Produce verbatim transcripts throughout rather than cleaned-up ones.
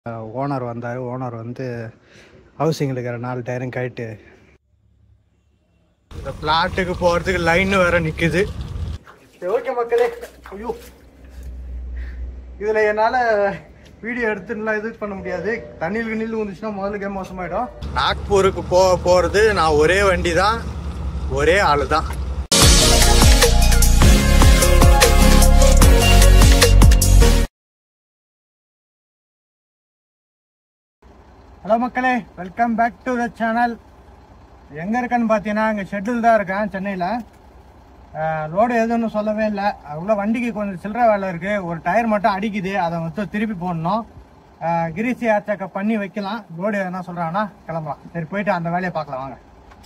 Owner வந்தார். Owner வந்து ஹவுசிங்கில் இருக்கிற நாலு டயரும் கழிட்டு இந்த பிளாட்டுக்கு போகிறதுக்கு லைன் வேறு நிற்குது. ஓகே மக்களே, ஐயோ இதில் என்னால் வீடியோ எடுத்துலாம் இது பண்ண முடியாது. தண்ணியில் கிண்ணில் வந்துச்சுன்னா முதலுக்கே மோசமாயிடும். நாக்பூருக்கு போக போகிறது நான் ஒரே வண்டி தான், ஒரே ஆள் தான். ஹலோ மக்களே, welcome back to the channel. எங்கே இருக்கேன்னு பார்த்தீங்கன்னா இங்கே ஷெட்டில் தான் இருக்கேன் சென்னையில். ரோடு எதுன்னு சொல்லவே இல்லை. அவ்வளோ வண்டிக்கு கொஞ்சம் சில்லற வேலை இருக்குது. ஒரு டயர் மட்டும் அடிக்குது, அதை மட்டும் திருப்பி போடணும். கிரீசி ஏர் செக்கப் பண்ணி வைக்கலாம். ரோடு என்ன சொல்கிறாங்கன்னா கிளம்பலாம். சரி, போயிட்டு அந்த வேலையை பார்க்கலாம் வாங்க.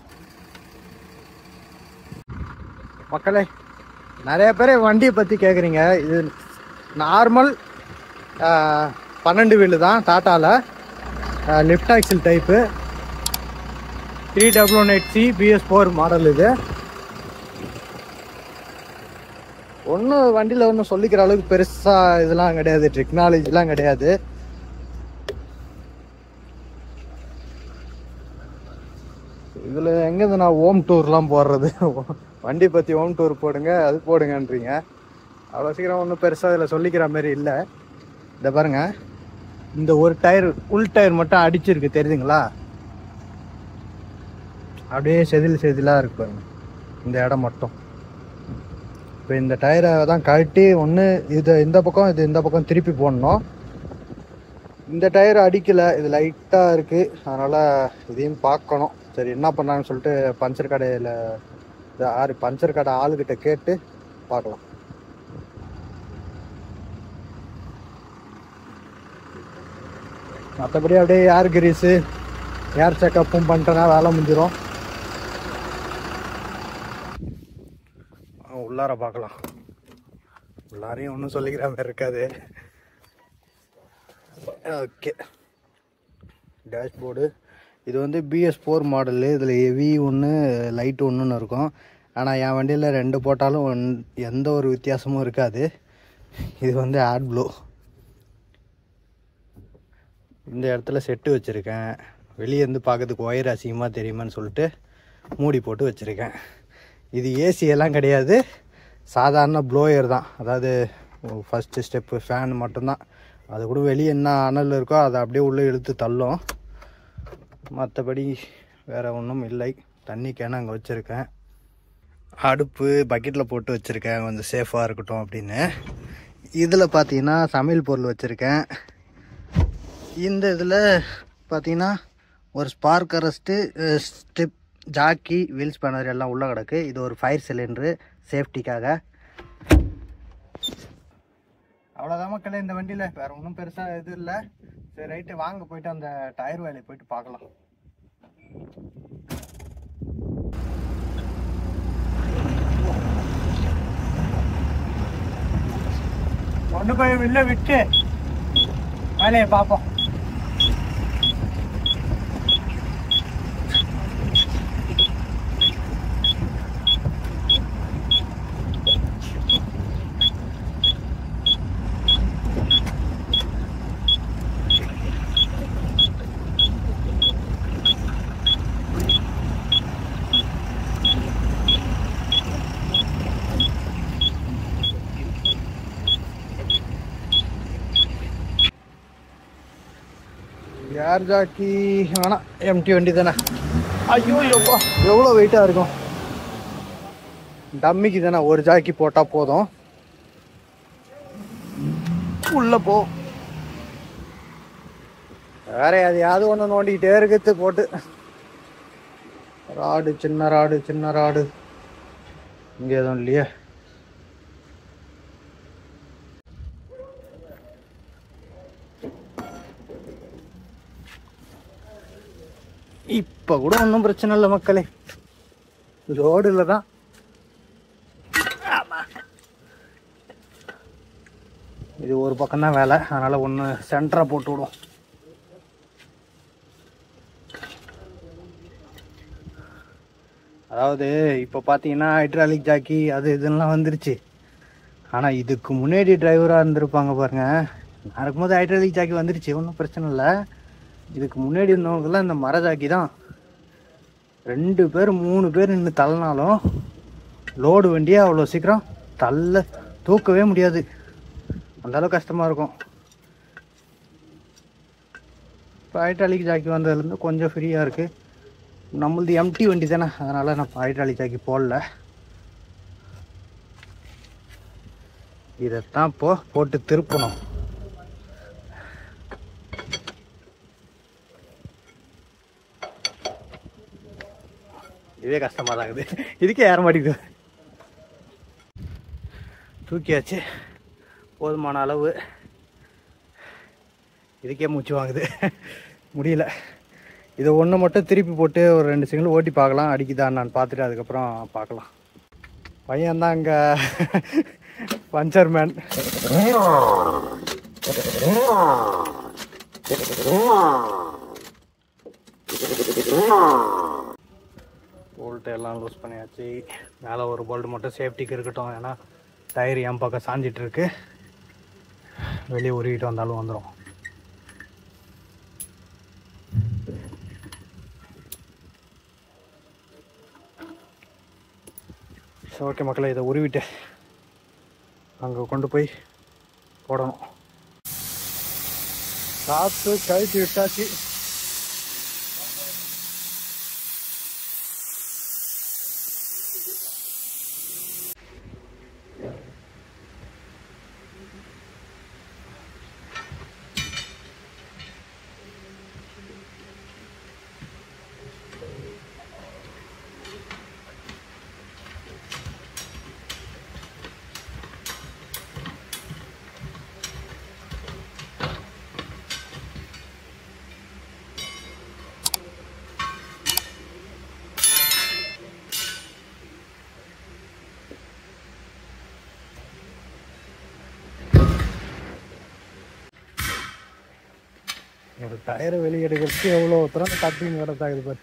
மக்களே, நிறைய பேர் வண்டியை பற்றி கேட்குறீங்க. இது நார்மல் பன்னெண்டு வீலு தான், டாட்டாவில் lift axle type three double one eight C BS four model. இது ஒன்றும் வண்டியில் ஒன்றும் சொல்லிக்கிற அளவுக்கு பெருசாக இதெல்லாம் கிடையாது, டெக்னாலஜிலாம் கிடையாது. இதில் எங்கேருந்து நான் ஹோம் டூர்லாம் போடுறது? வண்டி பற்றி ஹோம் டூர் போடுங்க, அது போடுங்கன்றீங்க. அவ்வளோ சீக்கிரம் ஒன்றும் பெருசாக இதில் சொல்லிக்கிற மாதிரி இல்லை. இதை பாருங்கள், இந்த ஒரு டயர் உள் டயர் மட்டும் அடிச்சிருக்கு, தெரியுதுங்களா? அப்படியே செதில் செதிலாக இருக்கு பாருங்க இந்த இடம் மட்டும். இப்போ இந்த டயரை தான் கழட்டி ஒன்று இது இந்த பக்கம் இது இந்த பக்கம் திருப்பி போடணும். இந்த டயர் அடிக்கலை, இது லைட்டாக இருக்குது, அதனால் இதையும் பார்க்கணும். சரி, என்ன பண்ணாங்கன்னு சொல்லிட்டு பஞ்சர் கடையில் ஆறு பஞ்சர் கடை ஆளுக்கிட்ட கேட்டு பார்க்கலாம். மற்றபடி அப்படியே ஏர் கிரீஸு ஏர் செக்கப்பும் பண்ணிட்டேன்னா வேலை முடிஞ்சிடும். உள்ளார பார்க்கலாம். உள்ளாரையும் ஒன்றும் சொல்லிக்கிற மாதிரி இருக்காது. ஓகே, டேஷ்போர்டு இது வந்து பிஎஸ் ஃபோர் மாடலு. இதில் ஹெவி ஒன்று லைட் ஒன்றுன்னு இருக்கும். ஆனால் என் வண்டியில் ரெண்டு போட்டாலும் ஒன் எந்த ஒரு வித்தியாசமும் இருக்காது. இது வந்து ஆட் ப்ளூ. இந்த இடத்துல செட்டு வச்சுருக்கேன். வெளியேருந்து பார்க்கறதுக்கு ஒயர் அசிங்கமாக தெரியுமான்னு சொல்லிட்டு மூடி போட்டு வச்சுருக்கேன். இது ஏசி எல்லாம் கிடையாது, சாதாரண ப்ளோயர் தான். அதாவது ஃபஸ்ட்டு ஸ்டெப்பு ஃபேன் மட்டும்தான். அது கூட வெளியே என்ன அனல் இருக்கோ அதை அப்படியே உள்ளே இழுத்து தள்ளும். மற்றபடி வேறு ஒன்றும் இல்லை. தண்ணி கேன அங்கே வச்சுருக்கேன். அடுப்பு பக்கெட்டில் போட்டு வச்சுருக்கேன், கொஞ்சம் சேஃபாக இருக்கட்டும் அப்படின்னு. இதில் பார்த்தீங்கன்னா சமையல் பொருள் வச்சுருக்கேன். இந்த இதில் பார்த்தீங்கன்னா ஒரு spark arrest, strip, jack, wheel spanner எல்லாம் உள்ளே கிடக்கு. இது ஒரு ஃபயர் சிலிண்டரு சேஃப்டிக்காக. அவ்வளோதான் மக்களே இந்த வண்டியில், வேறு ஒன்றும் பெருசாக இது இல்லை. சரி ரைட்டு, வாங்க போயிட்டு அந்த டயர் வேலையை போயிட்டு பார்க்கலாம். ஒன்று போய் வெளில விட்டு வேலையை பார்ப்போம். ஏர் ஜாக்கி வேணாம், எம்டி வண்டி தானே. ஐயோ எவ்வளோ எவ்வளோ வெயிட்டாக இருக்கும். டம்மிக்கு தானே ஒரு ஜாக்கி போட்டால் போதும். உள்ளே போ, வேற எதையாவது ஒன்று நோண்டிக்கிட்டே இருக்குது போட்டு. ராடு, சின்ன ராடு சின்ன ராடு இங்கே எதுவும் இல்லையே. இப்போ கூட ஒன்றும் பிரச்சனை இல்லை மக்களே, ரோடில் தான். இது ஒரு பக்கம் தான் வேலை, அதனால் ஒன்று சென்டராக போட்டு விடும். அதாவது இப்போ பார்த்தீங்கன்னா ஹைட்ராலிக் ஜாக்கி அது இதெல்லாம் வந்துருச்சு. ஆனால் இதுக்கு முன்னாடி டிரைவராக இருந்திருப்பாங்க பாருங்கள், நான் இருக்கும்போது ஹைட்ராலிக் ஜாக்கி வந்துருச்சு, ஒன்றும் பிரச்சனை இல்லை. இதுக்கு முன்னாடி இருந்தவங்கெல்லாம் இந்த மர ஜாக்கி தான். ரெண்டு பேர் மூணு பேர் நின்று தள்ளினாலும் லோடு வண்டியே அவ்வளோ சீக்கிரம் தள்ள தூக்கவே முடியாது, அந்தளவுக்கு கஷ்டமாக இருக்கும். இப்போ ஹைட்ராலிக் ஜாக்கி வந்ததுலேருந்து கொஞ்சம் ஃப்ரீயாக இருக்குது. நம்மளது எம்டி வண்டி தானே, அதனால் நான் ஹைட்ராலிக் ஜாக்கி போடல. இதைத்தான் இப்போது போட்டு திருப்பணும். இதே கஷ்டமாக தான் இருக்குது, இதுக்கே ஏற மாட்டேங்குது. தூக்கியாச்சு, போதுமான அளவு. இதுக்கே மூச்சு வாங்குது, முடியல. இதை ஒன்று மட்டும் திருப்பி போட்டு ஒரு ரெண்டு சிங்கிள் ஓட்டி பார்க்கலாம், அடிக்குதான் நான் பார்த்துட்டு அதுக்கப்புறம் பார்க்கலாம். பையன்தான் அங்கே பஞ்சர் மேன். போல்ட்டு எல்லாம் லூஸ் பண்ணியாச்சு. மேலே ஒரு போல்ட் மட்டும் சேஃப்டிக்கு இருக்கட்டும், ஏன்னா டயர் என் பக்கம் சாஞ்சிட்ருக்கு, வெளியே உருகிட்டு வந்தாலும் வந்துடும். ஸோ ஓகே மக்களை, இதை உருவிட்டு அங்கே கொண்டு போய் போடணும். காற்று கழிச்சு விட்டாச்சு. ஒரு டயரை வெளியே எடுக்கிறதுக்கு எவ்வளோ திறந்து கட்டிங் வரதாகுது பாரு.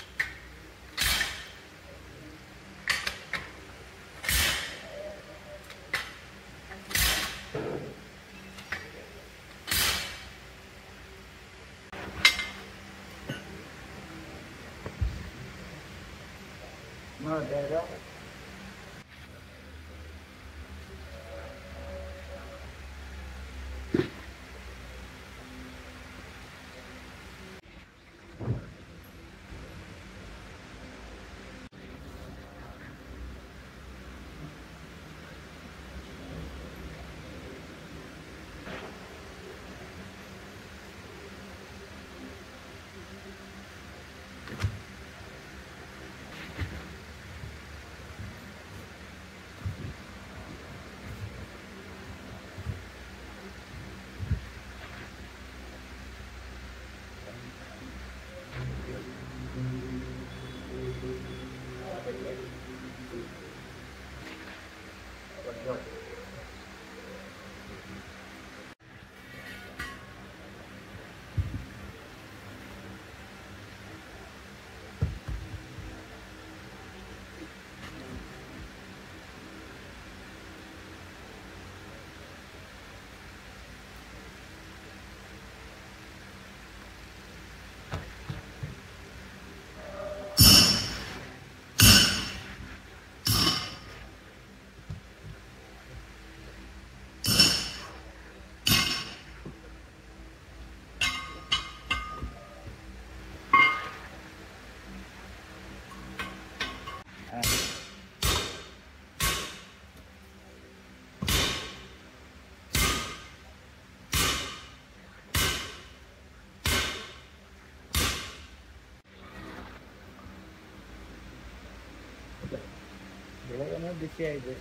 விலகணும் பிஸி ஆயிடுது.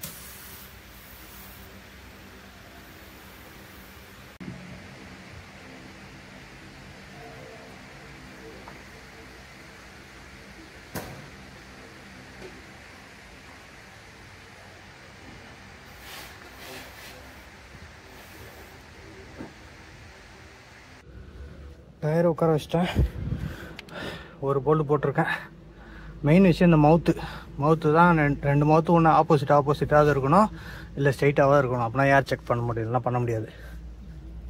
டயர் உட்கார வச்சிட்டேன், ஒரு போல்டு போட்டிருக்கேன். மெயின் விஷயம் இந்த மவுத்து மவுத்து தான். ரெண்டு ரெண்டு மவுத்து ஒன்று ஆப்போசிட் ஆப்போசிட்டாக இருக்கணும், இல்லை ஸ்ட்ரைட்டாக இருக்கணும். அப்படின்னா ஏர் செக் பண்ண முடியும், இல்லைனா பண்ண முடியாது.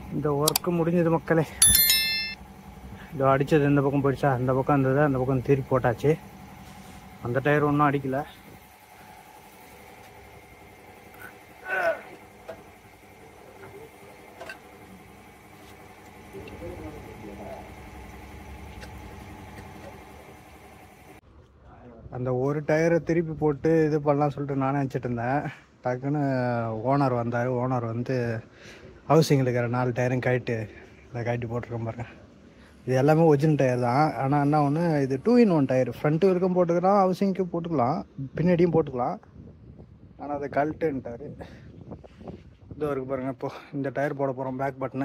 இந்த ஒர்க்கு முடிஞ்சது மக்களே. இதோ அடித்தது இந்த பக்கம் போயிடுச்சா, அந்த பக்கம் இருந்தது, அந்த பக்கம் திருப்பி போட்டாச்சு. அந்த டயர் ஒன்றும் அடிக்கலை. அந்த ஒரு டயரை திருப்பி போட்டு இது பண்ணலாம் சொல்லிட்டு நானே நினச்சிட்டு இருந்தேன். டக்குன்னு ஓனர் வந்தார். ஓனர் வந்து ஹவுசிங்கில் இருக்கிற நாலு டயரும் கழட்டி இதை கழட்டி போட்டிருக்கேன் பாருங்க. இது எல்லாமே ஒரிஜினல் டயர் தான். ஆனால் என்ன ஒன்று, இது two in one tyre. Front வரைக்கும் போட்டுக்கலாம், ஹவுசிங்க்கு போட்டுக்கலாம், பின்னாடியும் போட்டுக்கலாம். ஆனால் அதை கழட்டுன்ட்டார். இதோ இருக்குது பாருங்கள். இப்போது இந்த டயர் போட போகிறோம், பேக் பட்டனு.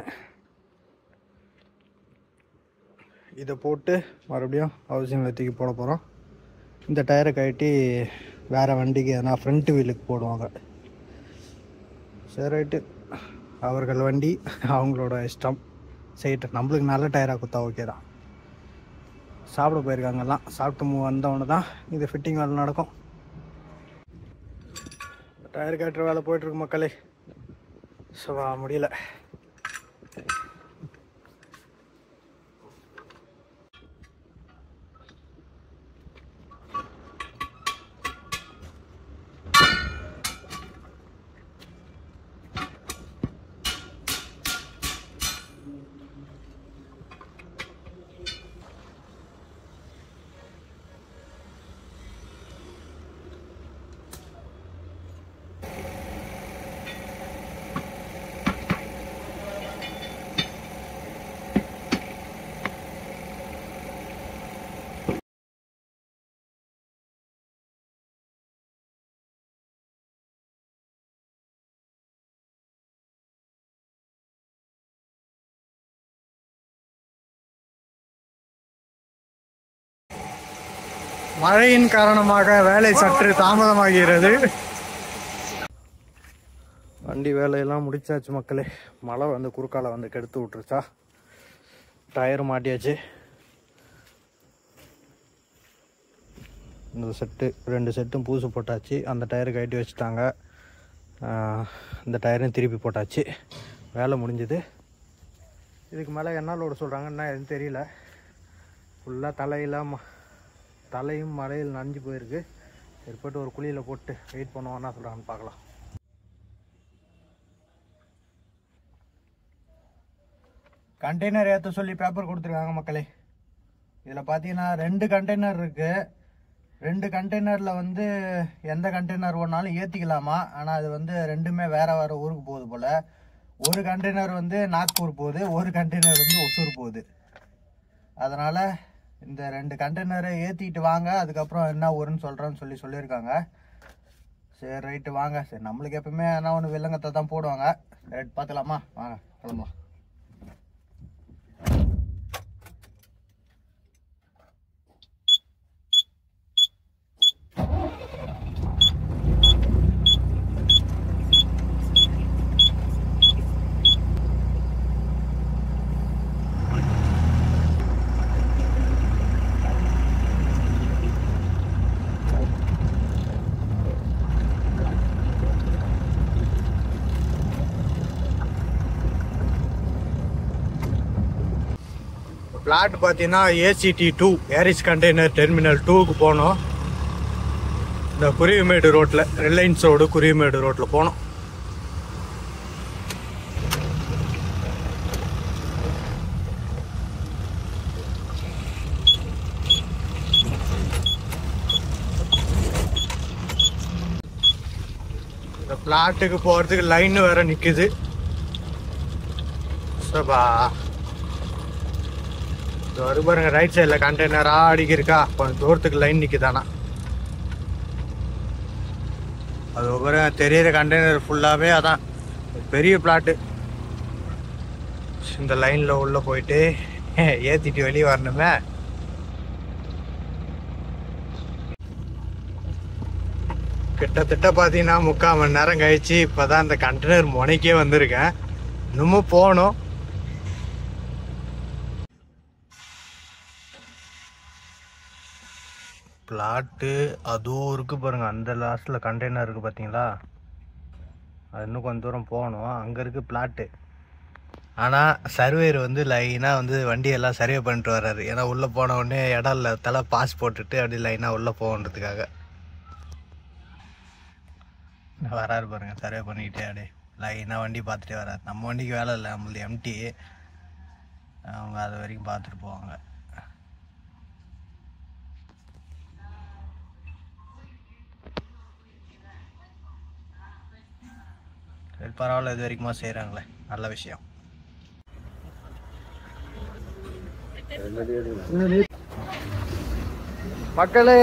இதை போட்டு மறுபடியும் ஹவுசிங்கில் தூக்கி போட போகிறோம். இந்த டயரை கழட்டி வேறு வண்டிக்கு எதனா ஃப்ரண்ட் வீலுக்கு போடுவாங்க. சரி ரைட்டு, அவர்கள் வண்டி அவங்களோட இஷ்டம். சரிட்டு, நம்மளுக்கு நல்ல டயராக கொடுத்தா ஓகே தான். சாப்பிட போயிருக்காங்கலாம். சாப்பிட்டு வந்தவொன்னு தான் இது ஃபிட்டிங் வேலை நடக்கும். டயர் கட்டுற வேலை போய்ட்டுருக்கு மக்களே. ஸோ முடியல. மழையின் காரணமாக வேலை சற்று தாமதமாகிறது. வண்டி வேலையெல்லாம் முடிச்சாச்சு மக்களே. மழை வந்து குறுக்கால வந்து கெடுத்து விட்டுருச்சா. டயர் மாட்டியாச்சு. இந்த செட்டு ரெண்டு செட்டும் பூசு போட்டாச்சு. அந்த டயரு கட்டி வச்சுட்டாங்க. இந்த டயரையும் திருப்பி போட்டாச்சு. வேலை முடிஞ்சுது. இதுக்கு மேலே என்ன லோடு சொல்கிறாங்கன்னா எதுவும் தெரியல. ஃபுல்லாக தலையில் தலையும் மழையில் நனைஞ்சு போயிருக்கு. சரி, போய்ட்டு ஒரு குழியில் போட்டு வெயிட் பண்ணுவோம், என்ன சொல்கிறாங்கன்னு பார்க்கலாம். கண்டெய்னர் ஏற்ற சொல்லி பேப்பர் கொடுத்துருக்காங்க மக்களே. இதில் பார்த்தீங்கன்னா ரெண்டு கண்டெய்னர் இருக்குது. ரெண்டு கண்டெய்னரில் வந்து எந்த கண்டெய்னர் ஒன்றாலும் ஏற்றிக்கலாமா. ஆனால் அது வந்து ரெண்டுமே வேறு வேறு ஊருக்கு போகுது போல். ஒரு கண்டெய்னர் வந்து நாக்பூர் போகுது, ஒரு கண்டெய்னர் வந்து ஒசூர் போகுது. அதனால் இந்த ரெண்டு கண்டெய்னரை ஏற்றிட்டு வாங்க, அதுக்கப்புறம் என்ன ஊருன்னு சொல்கிறேன்னு சொல்லி சொல்லியிருக்காங்க. சரி ரைட்டு வாங்க. சரி, நம்மளுக்கு எப்பவுமே என்ன ஒன்று வில்லங்கத்தை தான் போடுவாங்க. ரைட், பார்த்துக்கலாமா? வாங்க கிளம்பலாம். பிளாட் பார்த்தீங்கன்னா ACT two Aries container terminal டூக்கு போனோம். இந்த குருவிமேடு ரோட்டில், ரிலையன்ஸ் ரோடு குருவிமேடு ரோட்டில் போனோம். இந்த பிளாட்டுக்கு போகிறதுக்கு லைன் வேற நிற்குது. சபா வரு பாருங்க, ரைட் சைடில் கண்டெய்னராக அடிக்கிருக்கா. கொஞ்சம் தூரத்துக்கு லைன் நிற்குதானா. அது ஒரு தெரியிற கண்டெய்னர் ஃபுல்லாகவே அதான் பெரிய பிளாட்டு. இந்த லைனில் உள்ளே போயிட்டு ஏற்றிட்டு வெளியே வரணுமே. கிட்டத்தட்ட பார்த்தீங்கன்னா முக்கால் மணி நேரம் கழிச்சு இப்போ தான் இந்த கண்டெய்னர் முனைக்கே வந்திருக்கேன். இன்னமும் போகணும். பிளாட்டு அதுவும் இருக்குது பாருங்கள். அந்த லாஸ்ட்டில் கண்டெய்னர் இருக்குது பார்த்தீங்களா. அது இன்னும் கொஞ்சம் தூரம் போகணும். அங்கே இருக்குது பிளாட்டு. ஆனால் சர்வேர் வந்து லைனாக வந்து வண்டியெல்லாம் சர்வே பண்ணிட்டு வர்றாரு. ஏன்னா உள்ளே போன உடனே இடம் இல்லை தலை பாஸ் போட்டுட்டு அப்படி லைனாக உள்ளே போகன்றதுக்காக வராரு பாருங்க. சர்வே பண்ணிக்கிட்டே அப்படியே லைனாக வண்டி பார்த்துட்டே வராரு. நம்ம வண்டிக்கு வேலை இல்லை, நம்மளது எம்டி. அவங்க அது வரைக்கும் பார்த்துட்டு போவாங்க. சரி பரவாயில்ல, இது வரைக்குமா செய்கிறாங்களே, நல்ல விஷயம். மக்களே,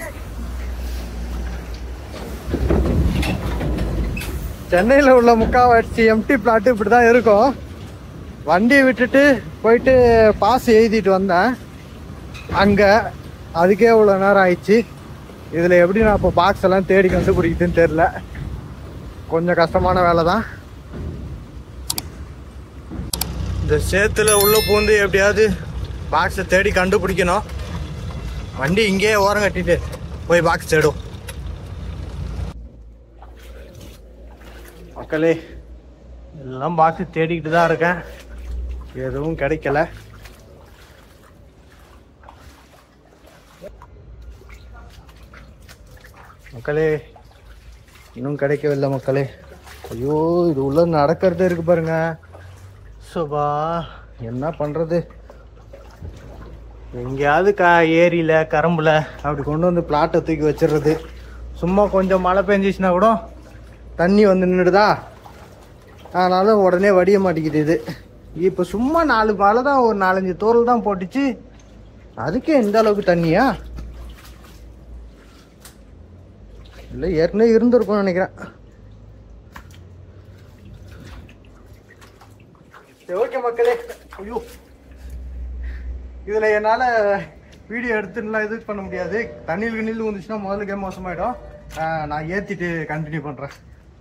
சென்னையில் உள்ள முக்காவாசி எம்டி பிளாட்டு இப்படி தான் இருக்கும். வண்டியை விட்டுட்டு போயிட்டு பாஸ் எழுதிட்டு வந்தேன் அங்கே. அதுக்கே இவ்வளோ நேரம் ஆயிடுச்சு. இதில் எப்படி நான் இப்போ பாக்ஸ் எல்லாம் தேடி கண்டுபிடிக்குதுன்னு தெரில. கொஞ்சம் கஷ்டமான வேலை தான். இந்த சேத்துல உள்ள பூந்து எப்படியாவது பாக்ஸை தேடி கண்டுபிடிக்கணும். வண்டி இங்கேயே ஓரம் கட்டிட்டு போய் பாக்ஸ் தேடும். மக்களே, எல்லாம் பாக்ஸ் தேடிக்கிட்டு தான் இருக்கேன், எதுவும் கிடைக்கல. மக்களே, இன்னும் கிடைக்கவில்லை மக்களே. ஐயோ, இது உள்ள நடக்கிறது இருக்கு பாருங்க. சோபா, என்ன பண்றது? எங்கேயாவது க ஏரியில கரம்புல அப்படி கொண்டு வந்து பிளாட்டை தூக்கி வச்சிடுறது. சும்மா கொஞ்சம் மழை பெஞ்சிச்சுன்னா கூட தண்ணி வந்து நின்றுடுதா, அதனால உடனே வடிய மாட்டேங்குது. இது இப்போ சும்மா நாலு மழை தான், ஒரு நாலஞ்சு தோல் தான் போட்டுச்சு, அதுக்கே இந்த அளவுக்கு தண்ணியா? இல்லை ஏற்கனவே இருந்திருக்கும்னு நினைக்கிறேன். சரி ஓகே மக்களே. ஐயோ, இதில் என்னால் வீடியோ எடுத்துலாம் இது பண்ண முடியாது. தண்ணியில் கண்ணில் வந்துச்சுன்னா முதல்ல கேம் மோசமாயிடும். நான் ஏற்றிட்டு கண்டினியூ பண்ணுறேன்.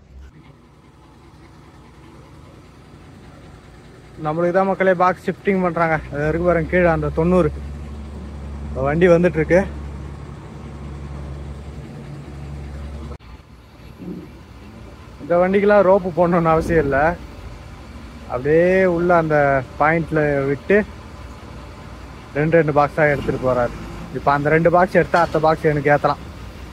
நம்மளுக்கு தான் மக்களே பாக்ஸ் ஷிஃப்டிங் பண்ணுறாங்க. அது இருக்கு பாருங்க கீழே அந்த தொண்ணூறு வண்டி வந்துட்டுருக்கு. இந்த வண்டிக்கெல்லாம் ரோப்பு போடணுன்னு அவசியம் இல்லை. அப்படியே உள்ள அந்த பாயிண்ட்ல விட்டு ரெண்டு ரெண்டு பாக்ஸாக எடுத்துகிட்டு போகிறாரு. இப்போ அந்த ரெண்டு பாக்ஸ் எடுத்தால் அடுத்த பாக்ஸ் எனக்கு ஏற்றலாம்.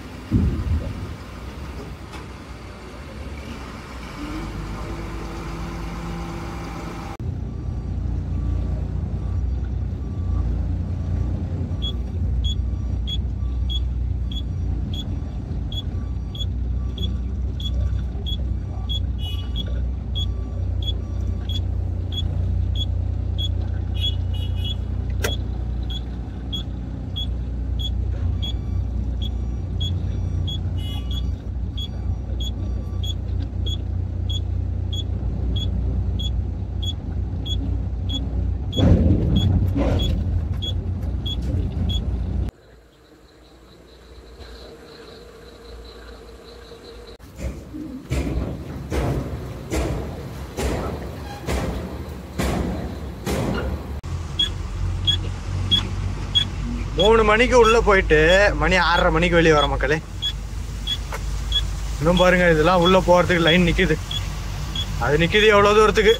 மூணு மணிக்கு உள்ள போயிட்டு மணி ஆறரை மணிக்கு வெளியே வர மக்களே. இன்னும் பாருங்க, இதெல்லாம் உள்ள போறதுக்கு லைன் நிக்குது. அது நிக்குது எவ்வளவு தூரத்துக்கு.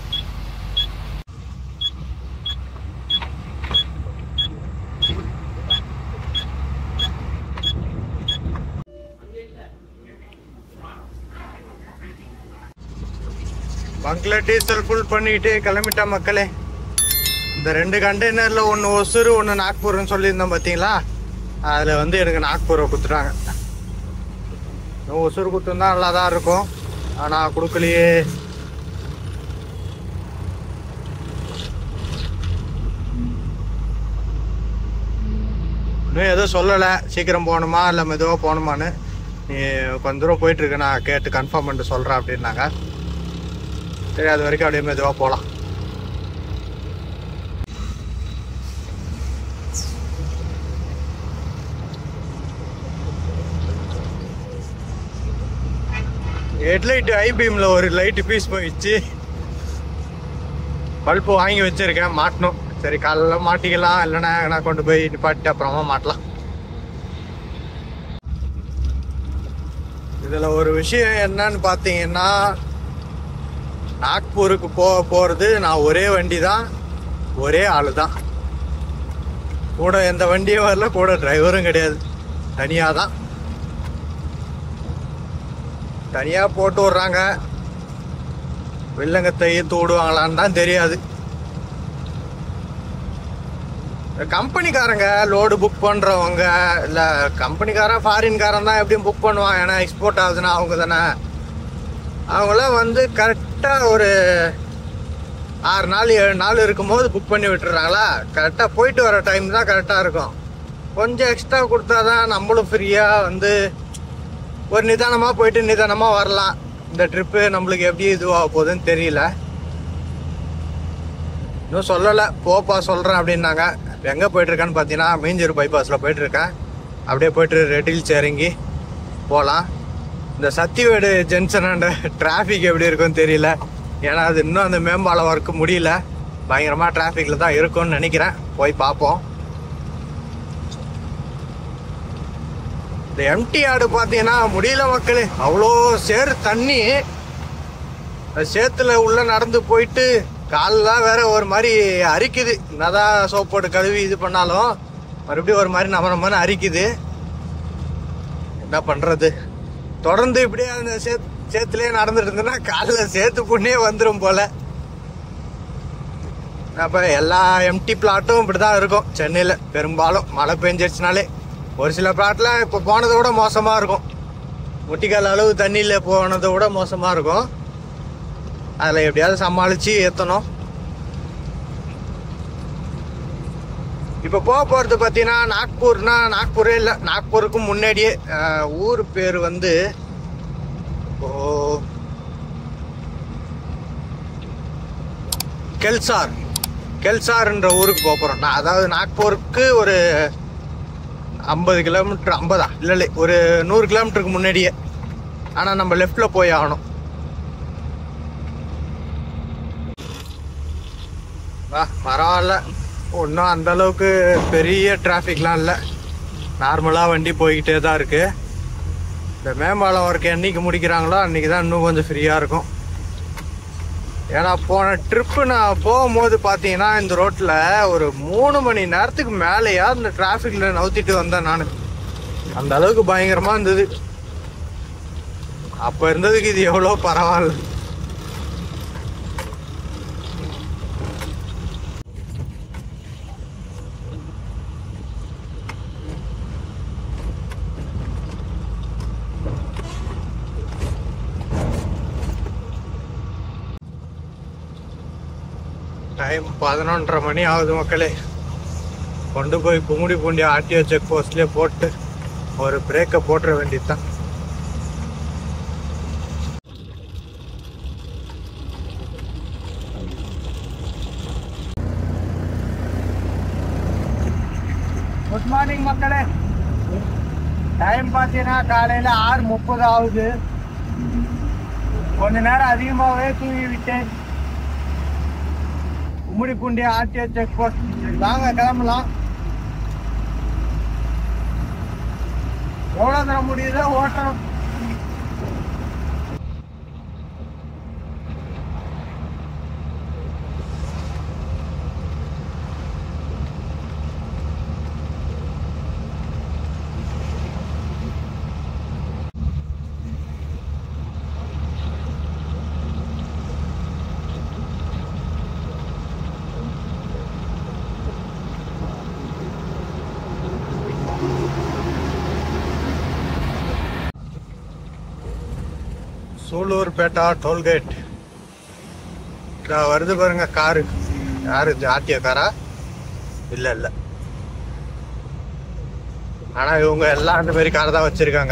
பங்க்ல டீசல் ஃபுல் பண்ணிட்டு கிளம்பிட்டா மக்களே. இந்த ரெண்டு கண்டெய்னர்ல ஒன்று ஒசூர் ஒன்று நாக்பூர்னு சொல்லியிருந்தோம் பார்த்தீங்களா, அதில் வந்து எனக்கு நாக்பூரை கொடுத்துட்டாங்க. ஒசூர் கொடுத்துருந்தா நல்லா தான் இருக்கும், ஆனால் கொடுக்கலையே. இன்னும் எதுவும் சொல்லலை சீக்கிரம் போகணுமா இல்லை மெதுவாக போகணுமான்னு. நீ கொஞ்ச தூரம் போயிட்டுருக்கு, நான் கேட்டு கன்ஃபார்ம் பண்ணிட்டு சொல்கிறேன் அப்படின்னாங்க. சரி, அது வரைக்கும் அப்படியே மெதுவாக போகலாம். ஹெட்லைட் ஐபீம்ல ஒரு லைட்டு பீஸ் போயிடுச்சு. பல்பு வாங்கி வச்சிருக்கேன், மாட்டணும். சரி காலைல மாட்டிக்கலாம், இல்லைன்னா நான் கொண்டு போய் நிப்பாட்டி அப்புறமா மாட்டலாம். இதில் ஒரு விஷயம் என்னன்னு பார்த்தீங்கன்னா, நாக்பூருக்கு போக போகிறது நான் ஒரே வண்டி தான், ஒரே ஆள் தான். கூட எந்த வண்டியும் வரல, கூட டிரைவரும் கிடையாது. தனியாக தான், தனியாக போட்டு விட்றாங்க. வில்லங்கத்தை ஈர்த்து விடுவாங்களான்னு தான் தெரியாது. கம்பெனிக்காரங்க லோடு புக் பண்ணுறவங்க இல்லை, கம்பெனிக்காரன் ஃபாரின்காரன் தான் எப்படியும் புக் பண்ணுவான். ஏன்னா எக்ஸ்போர்ட் ஆகுதுன்னா அவங்க தானே. அவங்களாம் வந்து கரெக்டாக ஒரு ஆறு நாள் ஏழு நாள் இருக்கும்போது புக் பண்ணி விட்டுறாங்களா, கரெக்டாக போயிட்டு வர டைம் தான் கரெக்டாக இருக்கும். கொஞ்சம் எக்ஸ்ட்ரா கொடுத்தா தான் நம்மளும் ஃப்ரீயாக வந்து ஒரு நிதானமாக போயிட்டு நிதானமாக வரலாம். இந்த ட்ரிப்பு நம்மளுக்கு எப்படி இதுவாக போகுதுன்னு தெரியல. இன்னும் சொல்லலை, போப்பா சொல்கிறேன் அப்படின்னாங்க. எங்கே போயிட்டுருக்கான்னு பார்த்தீங்கன்னா மீஞ்சூர் பைபாஸில் போயிட்டுருக்கேன். அப்படியே போய்ட்டு ரெட் ஹில்ஸ் இறங்கி போகலாம். இந்த சத்திவேடு ஜங்ஷனாண்ட டிராஃபிக் எப்படி இருக்குன்னு தெரியல. ஏன்னா அது இன்னும் அந்த மேம்பாலம் ஒர்க்கு முடியல. பயங்கரமாக டிராஃபிக்கில் தான் இருக்கும்னு நினைக்கிறேன். போய் பார்ப்போம். இந்த எம்டி ஆடு பார்த்தீங்கன்னா முடியல மக்களே. அவ்வளோ சேறு தண்ணி, சேத்துல உள்ள நடந்து போயிட்டு காலெலாம் வேற ஒரு மாதிரி அரிக்குது. என்னதான் சோப் போட்டு கழுவி இது பண்ணாலும் மறுபடியும் ஒரு மாதிரி நம்ம நம்ம அரிக்குது. என்ன பண்ணுறது, தொடர்ந்து இப்படியே அந்த சே சேத்துலேயே நடந்துட்டு இருந்தேன்னா காலில் சேத்து புண்ணே வந்துடும் போல. அப்போ எல்லா எம்டி பிளாட்டும் இப்படி தான் இருக்கும் சென்னையில். பெரும்பாலும் மழை பெஞ்சிருச்சுனாலே ஒரு சில பிளாட்டில் இப்போ போனதை விட மோசமாக இருக்கும். முட்டிக்கால் அளவு தண்ணியில் போனதை விட மோசமாக இருக்கும். அதில் எப்படியாவது சமாளித்து ஏற்றணும். இப்போ போக போகிறது பார்த்தீங்கன்னா நாக்பூர்னா, நாக்பூரே இல்லை, நாக்பூருக்கு முன்னாடியே ஊர் பேர் வந்து ஓ கெல்சார். கெல்சார்ன்ற ஊருக்கு போக போகிறோம். நான் அதாவது நாக்பூருக்கு ஒரு ஐம்பது கிலோமீட்டர், ஐம்பதா இல்லை இல்லை ஒரு நூறு கிலோமீட்டருக்கு முன்னாடியே. ஆனால் நம்ம லெஃப்டில் போய் ஆகணும். வா, பரவாயில்ல, ஒன்றும் அந்தளவுக்கு பெரிய டிராஃபிக்லாம் இல்லை. நார்மலாக வண்டி போய்கிட்டே தான் இருக்குது. இந்த மேம்பாலம் ஒர்க்கு என்றைக்கு முடிக்கிறாங்களோ அன்றைக்கி தான் இன்னும் கொஞ்சம் ஃப்ரீயாக இருக்கும். ஏன்னா போன ட்ரிப்பு நான் போகும்போது பார்த்தீங்கன்னா இந்த ரோட்டில் ஒரு மூணு மணி நேரத்துக்கு மேலேயா இந்த டிராஃபிக்கில் நவுத்திட்டு வந்தேன் நான். அந்த அளவுக்கு பயங்கரமாக இருந்தது. அப்போ இருந்ததுக்கு இது எவ்வளோ பரவாயில்ல. டைம் பதினொன்றரை மணி ஆகுது மக்களே. கொண்டு போய் கும்மிடி பூண்டி ஆர்டிஓ செக் போஸ்ட்லேயே போட்டு ஒரு பிரேக்கை போட்டுற வேண்டியது தான். குட் மார்னிங் மக்களே. டைம் பார்த்தீங்கன்னா காலையில் ஆறு முப்பது ஆகுது. கொஞ்ச நேரம் அதிகமாகவே தூங்கி விட்டேன். Gummidi Poondi RTO check post வாங்க கிளம்பலாம். எவ்வளோ தர முடியுதோ ஓட்டணும். சூலூர்பேட்டா டோல்கேட் வருது பாருங்க காரு. யாரு, ஆர்டிஓ காரா? இல்லை இல்லை, ஆனால் இவங்க எல்லாம் அந்த மாதிரி காரை தான் வச்சிருக்காங்க.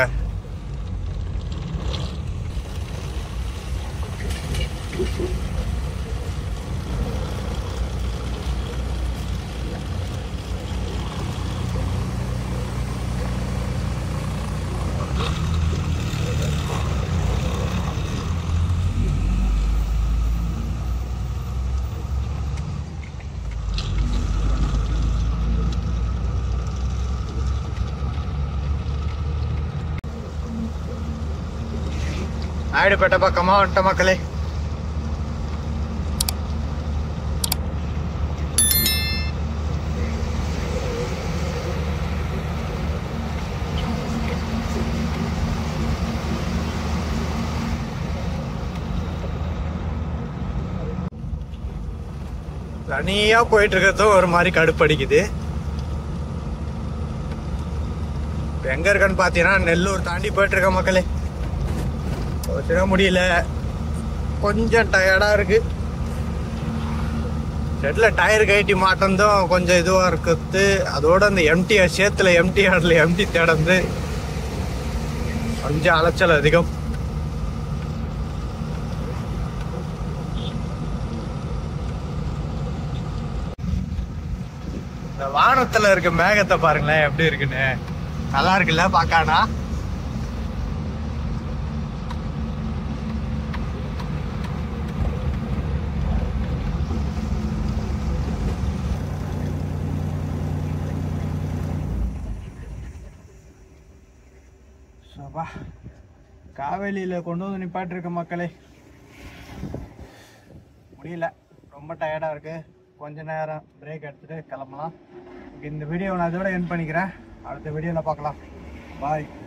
ஆயிடுப்பேட்டை பக்கமாக வந்துட்ட மக்களே. தனியா போயிட்டு இருக்கிறதும் ஒரு மாதிரி கடுப்படிக்குது. எங்க இருக்கன்னு பாத்தீங்கன்னா நெல்லூர் தாண்டி போயிட்டு இருக்க மக்களே. வச்சுக்க முடியல, கொஞ்சம் டயர்டா இருக்கு. ஷெட்ல டயர் கட்டி மாட்டந்தும் கொஞ்சம் இதுவா இருக்குது. அதோட அந்த எம்டி சேத்துல எம்டி ஆடல எம்டி தேடந்து கொஞ்சம் அலைச்சல் அதிகம். இந்த வானத்துல இருக்க மேகத்தை பாருங்களேன் எப்படி இருக்குன்னு. நல்லா இருக்குல்ல பாக்கானா. காவேலியில கொண்டு வந்து நிப்பாட்டு இருக்க மக்களே. முடியல, ரொம்ப டயர்டா இருக்கு. கொஞ்ச நேரம் பிரேக் எடுத்துட்டு கிளம்பலாம். இந்த வீடியோ நான் அதோட எண்ட் பண்ணிக்கிறேன். அடுத்த வீடியோல பார்க்கலாம். பாய்.